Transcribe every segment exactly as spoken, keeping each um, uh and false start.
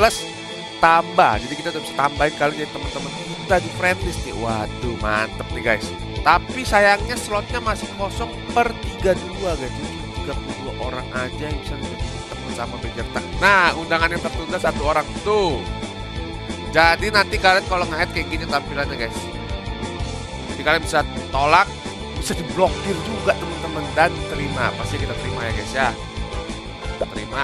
plus tambah. Jadi kita udah bisa tambahin kalian jadi teman-teman kita di friendlist nih. Waduh, mantep nih guys. Tapi sayangnya slotnya masih kosong per tiga puluh dua guys. Jadi tiga puluh dua orang aja yang bisa jadi teman sama Bejertak. Nah, undangan yang tertunda satu orang tuh. Jadi nanti kalian kalau nge-add kayak gini tampilannya guys. Jadi kalian bisa tolak, bisa diblokir juga teman-teman, dan terima. Pasti kita terima ya guys ya. Kita terima.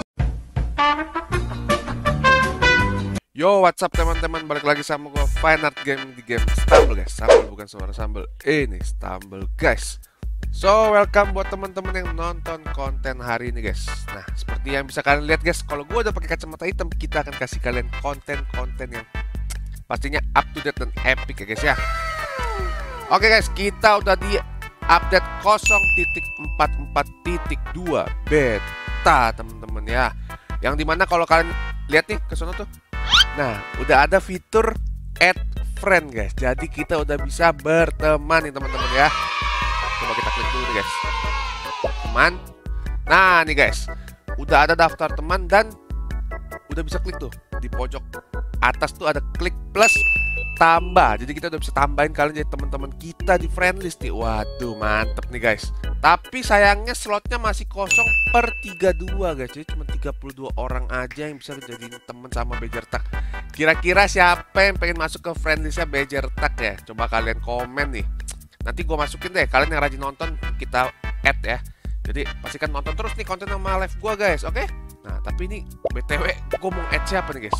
Yo, what's up teman-teman, balik lagi sama gue Fine Art Game di game Stumble guys. Stumble bukan suara sambal, ini Stumble guys. So, welcome buat teman-teman yang nonton konten hari ini guys. Nah, seperti yang bisa kalian lihat guys, kalau gue udah pakai kacamata hitam, kita akan kasih kalian konten-konten yang pastinya up to date dan epic ya guys ya. Oke guys, kita udah di update nol titik empat puluh empat titik dua beta teman-teman ya. Yang dimana kalau kalian lihat nih ke sana tuh, nah udah ada fitur add friend guys. Jadi kita udah bisa berteman nih teman-teman ya. Coba kita klik dulu nih guys, teman. Nah nih guys, udah ada daftar teman dan udah bisa klik tuh di pojok atas tuh ada klik plus tambah. Jadi kita udah bisa tambahin kalian jadi teman-teman kita di friendlist nih. Waduh, mantep nih guys. Tapi sayangnya slotnya masih kosong per tiga puluh dua guys. Jadi cuma tiga puluh dua orang aja yang bisa jadi teman sama Bejertak. Kira-kira siapa yang pengen masuk ke friendlistnya Bejertak ya? Coba kalian komen nih. Nanti gue masukin deh, kalian yang rajin nonton kita add ya. Jadi pastikan nonton terus nih konten sama live gue guys, oke? Nah tapi ini B T W gue mau add siapa nih guys?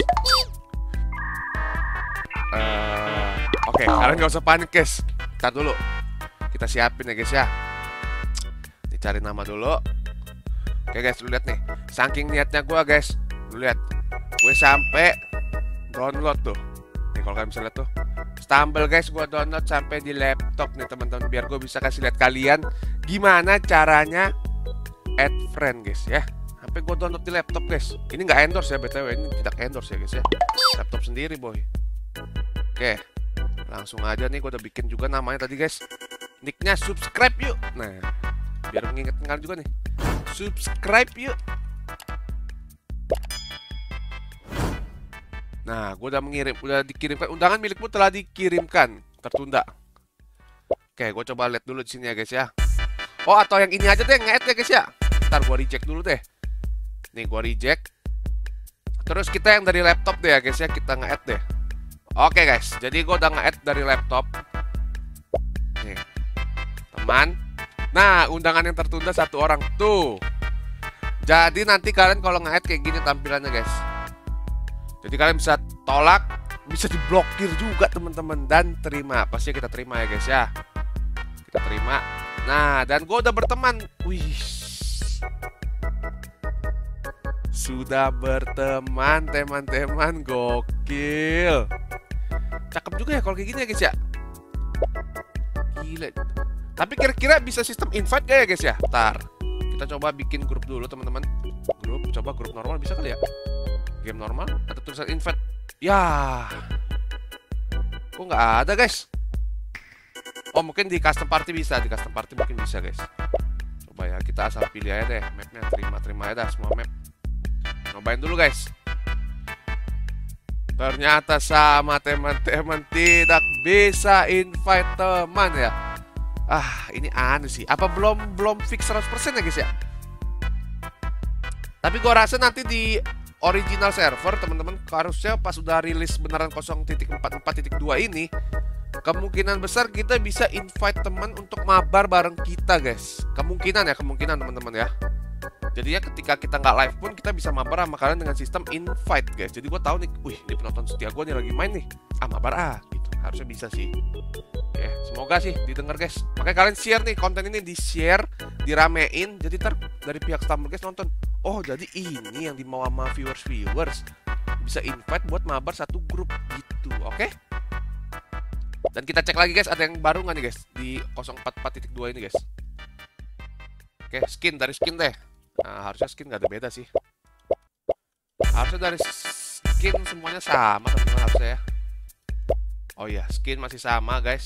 Uh, Oke, okay, kalian gak usah panik guys. Ntar dulu, kita siapin ya guys ya. Dicari nama dulu. Oke okay, guys, lu lihat nih, saking niatnya gue guys, lu lihat, gue sampai download tuh. Nih kalau kalian bisa lihat tuh, Stumble guys, gue download sampai di laptop nih teman-teman, biar gue bisa kasih lihat kalian gimana caranya add friend guys ya. Sampai gue download di laptop guys. Ini nggak endorse ya B T W, ini tidak endorse ya guys ya. Laptop sendiri boy. Oke, langsung aja nih, gue udah bikin juga namanya tadi guys. Nicknya subscribe yuk. Nah, biar mengingatkan kalian juga nih, subscribe yuk. Nah, gue udah mengirim, udah dikirimkan, undangan milikmu telah dikirimkan, tertunda. Oke, gue coba lihat dulu di sini ya guys ya. Oh, atau yang ini aja deh, nge-add ya guys ya. Ntar gue reject dulu deh. Nih, gue reject. Terus kita yang dari laptop deh ya guys ya, kita nge-add deh. Oke guys, jadi gue udah nge-add dari laptop. Nih, teman. Nah, undangan yang tertunda satu orang tuh. Jadi nanti kalian kalau nge-add kayak gini tampilannya guys. Jadi kalian bisa tolak, bisa diblokir juga teman-teman, dan terima. Pasti kita terima ya guys ya. Kita terima. Nah, dan gue udah berteman. Wih, sudah berteman teman-teman, gokil. Cakep juga ya kalau kayak gini ya guys ya. Gila. Tapi kira-kira bisa sistem invite gak ya guys ya? Ntar kita coba bikin grup dulu teman-teman. Grup, coba grup normal bisa kali ya? Game normal atau tulisan invite? Ya, kok nggak ada guys? Oh mungkin di custom party bisa, di custom party mungkin bisa guys. Coba ya, kita asal pilih aja deh mapnya, terima-terima aja dah semua map. Cobain dulu guys. Ternyata sama teman-teman, tidak bisa invite teman ya. Ah, ini aneh sih. Apa belum belum fix seratus persen ya guys ya? Tapi gua rasa nanti di original server teman-teman, harusnya pas udah rilis beneran nol titik empat puluh empat titik dua ini, kemungkinan besar kita bisa invite teman untuk mabar bareng kita guys. Kemungkinan ya, kemungkinan teman-teman ya. Jadi ya ketika kita nggak live pun kita bisa mabar sama kalian dengan sistem invite guys. Jadi gue tahu nih, wih ini penonton setia gue nih lagi main nih, ah mabar ah gitu. Harusnya bisa sih. Oke, semoga sih didengar guys. Makanya kalian share nih konten ini, di share, diramein. Jadi ntar dari pihak Stumble guys nonton, oh jadi ini yang dimau sama viewers-viewers, bisa invite buat mabar satu grup gitu, oke? Okay? Dan kita cek lagi guys, ada yang baru nggak nih guys di nol empat puluh empat titik dua ini guys. Oke, okay, skin, dari skin deh. Nah, harusnya skin nggak ada beda sih. Harusnya dari skin semuanya sama teman-teman harusnya ya. Oh iya, skin masih sama guys.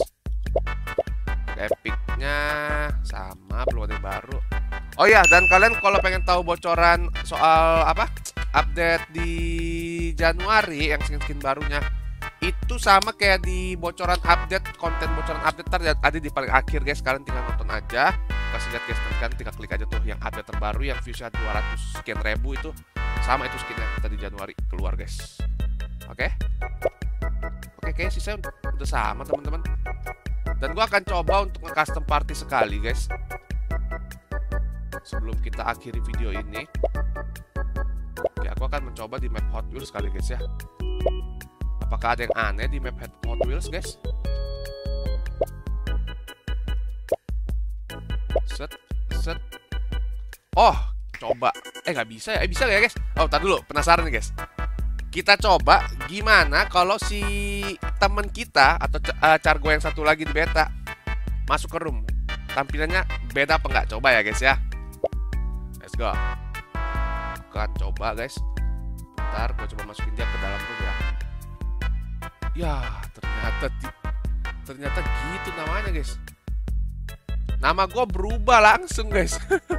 Epicnya sama, belum ada yang baru. Oh iya, dan kalian kalau pengen tahu bocoran soal apa update di Januari yang skin-skin barunya itu sama kayak di bocoran update, konten bocoran update ntar ada di paling akhir guys. Kalian tinggal nonton aja, kasih lihat guys, kan tinggal klik aja tuh yang update terbaru yang viewsnya dua ratus sekian ribu itu sama itu skinnya tadi Januari keluar guys. Oke, oke kayaknya sisa udah sama teman-teman. Dan gua akan coba untuk nge-custom party sekali guys sebelum kita akhiri video ini. Ya, aku akan mencoba di map Hot Wheels kali guys ya. Apakah ada yang aneh di map Hot Wheels guys? Set, set. Oh, coba. Eh nggak bisa ya? Eh bisa nggak ya guys? Oh, tar dulu. Penasaran nih guys. Kita coba gimana kalau si temen kita atau uh, Cargo yang satu lagi di beta masuk ke room. Tampilannya beda apa nggak? Coba ya guys ya. Let's go. Kan coba guys. Ntar gue coba masukin dia ke dalam room ya. Ya ternyata ternyata gitu namanya guys. Nama gue berubah langsung guys.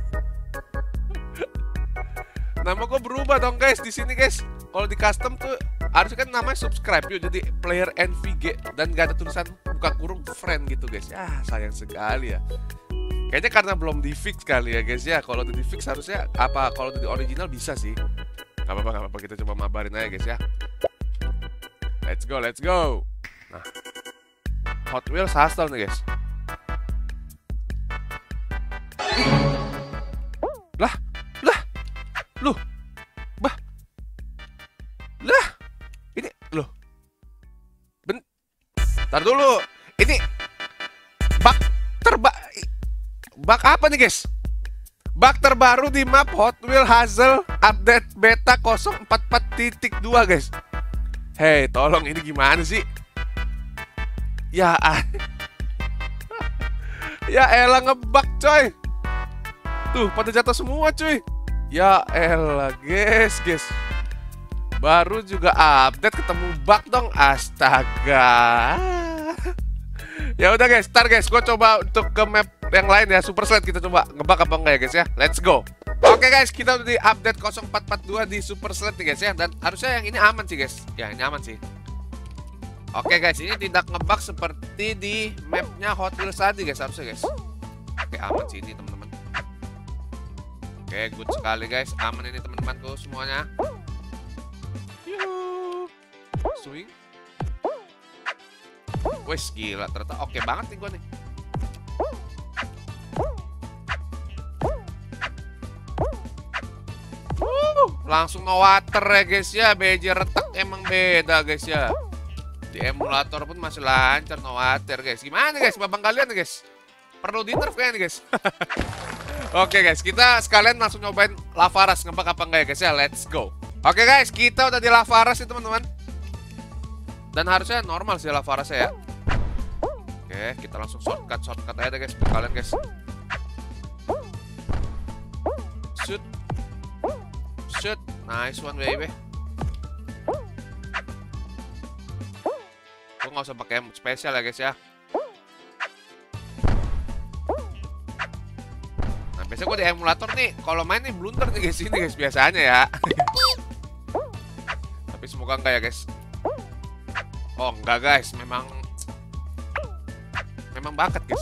Nama gue berubah dong guys di sini guys. Kalau di custom tuh harusnya kan namanya subscribe yuk, jadi player N V G dan gak ada tulisan buka kurung friend gitu guys. Ya sayang sekali ya. Kayaknya karena belum di fix kali ya guys ya. Kalau udah di fix harusnya apa, kalau di original bisa sih. Gak apa-apa, gak apa-apa, kita coba mabarin aja guys ya. Let's go, let's go. Nah, Hot Wheels hustle nih guys. Lah, lah, lu, bah, lah, ini, loh, ben, tar dulu, ini bug terba, bug apa nih guys? Bug terbaru di map Hot Wheels Hazel update beta nol empat empat titik dua guys. Hei, tolong ini gimana sih? Ya, ya elah ngebug coy. Tuh, pada jatuh semua cuy. Ya elah guys, guys. Baru juga update ketemu bug dong, astaga. Ya udah guys, ntar guys, gue coba untuk ke map yang lain ya, Super Sled kita coba ngebug apa enggak ya guys ya. Let's go. Oke guys, kita udah di update nol empat empat dua di Super Sled nih guys ya. Dan harusnya yang ini aman sih guys. Ya ini aman sih. Oke guys, ini tidak ngebug seperti di mapnya Hot Wheels tadi guys, harusnya guys. Oke, aman sih ini teman-teman. Oke, good sekali guys. Aman ini teman-temanku semuanya. Yuhu. Swing. Wes gila, ternyata oke banget nih gua nih. Langsung no water ya guys ya. B J retak emang beda guys ya. Di emulator pun masih lancar no water guys. Gimana guys babang kalian nih guys? Perlu di nerf kayaknya nih guys. Oke guys, kita sekalian langsung nyobain Lavaras ngebug apa enggak ya guys ya. Let's go. Oke guys, kita udah di Lavaras ya teman-teman. Dan harusnya normal sih Lavarasnya ya. Oke, kita langsung shortcut shortcut aja deh guys buat kalian guys. Shoot. Shoot, nice one baby. Gue nggak usah pakai spesial ya guys ya. Nah biasanya gue di emulator nih, kalau main nih blunder nih guys, ini guys biasanya ya. Tapi semoga enggak ya guys. Oh enggak guys, memang memang bakat guys.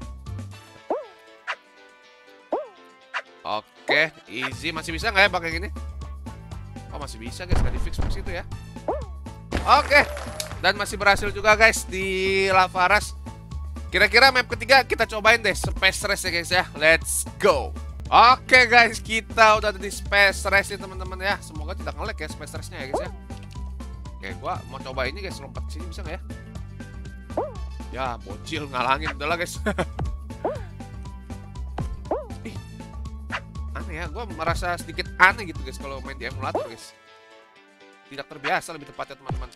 Oke, easy. Masih bisa nggak ya pakai gini? Oh masih bisa guys, nggak di fix fix itu ya. Oke, dan masih berhasil juga guys di Lavaras. Kira-kira map ketiga kita cobain deh Space Race ya guys ya. Let's go. Oke guys, kita udah ada di Space Race ya teman-teman ya. Semoga tidak nge-lag ya Space Race-nya ya guys ya. Oke, gua mau coba ini guys, lompat ke sini bisa nggak ya? Ya, bocil ngalangin udah lah guys. Ya, gue merasa sedikit aneh gitu guys kalau main di emulator guys. Tidak terbiasa lebih tepatnya teman-teman.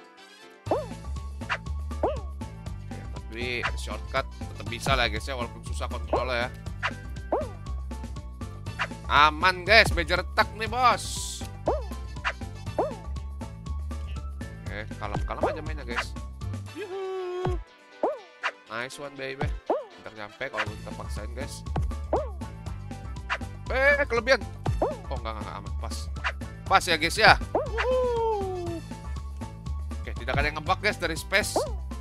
Tapi shortcut tetap bisa lah guys ya, walaupun susah kontrolnya ya. Aman guys, bejer retak nih bos. Oke, kalem-kalem aja mainnya guys. Yuhu. Nice one baby. Ntar nyampe kalau kita paksain guys. Eh, kelebihan. Oh, enggak, enggak, aman. Pas. Pas ya, guys ya. Wuhu. tidak ada yang ngebug guys dari space.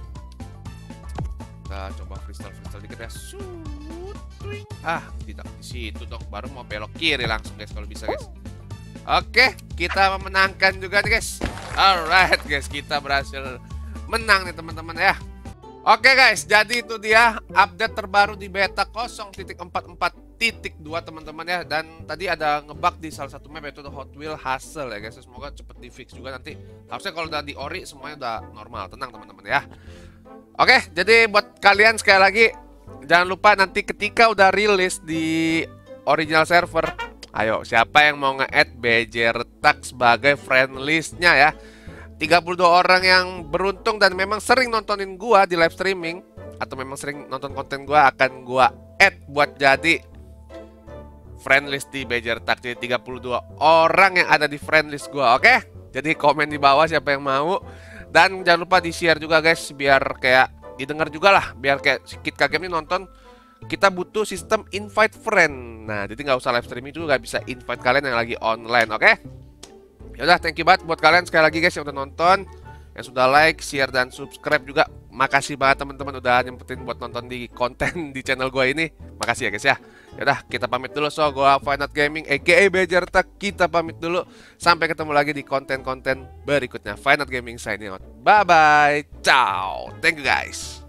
Kita coba freestyle freestyle dikit ya. Shoot, twing. Ah, tidak di situ dong. Baru mau belok kiri langsung guys kalau bisa guys. Oke, kita memenangkan juga nih guys. Alright guys, kita berhasil menang nih teman-teman ya. Oke guys, jadi itu dia update terbaru di beta nol titik empat empat titik dua teman-teman ya. Dan tadi ada ngebug di salah satu map yaitu Hot Wheel Hustle ya guys. Semoga cepet di fix juga nanti. Harusnya kalau udah di ori semuanya udah normal. Tenang teman-teman ya. Oke, jadi buat kalian sekali lagi jangan lupa nanti ketika udah rilis di original server, ayo siapa yang mau nge-add Bejertak sebagai friend listnya ya. tiga puluh dua orang yang beruntung dan memang sering nontonin gua di live streaming atau memang sering nonton konten gua akan gua add buat jadi friend list di Bejertak. Jadi tiga puluh dua orang yang ada di friend list gua, oke? Jadi komen di bawah siapa yang mau. Dan jangan lupa di-share juga guys biar kayak didengar juga lah, biar kayak Kit Kagame ini nonton. Kita butuh sistem invite friend. Nah, jadi nggak usah live streaming juga, bisa invite kalian yang lagi online, oke? Yaudah, thank you banget buat kalian sekali lagi guys yang udah nonton, yang sudah like, share, dan subscribe juga. Makasih banget teman-teman udah nyempetin buat nonton di konten di channel gue ini. Makasih ya guys ya. Yaudah, kita pamit dulu. So, gue Fine Art Gaming aka Bejertak. Kita pamit dulu. Sampai ketemu lagi di konten-konten berikutnya. Fine Art Gaming signing out. Bye-bye. Ciao. Thank you guys.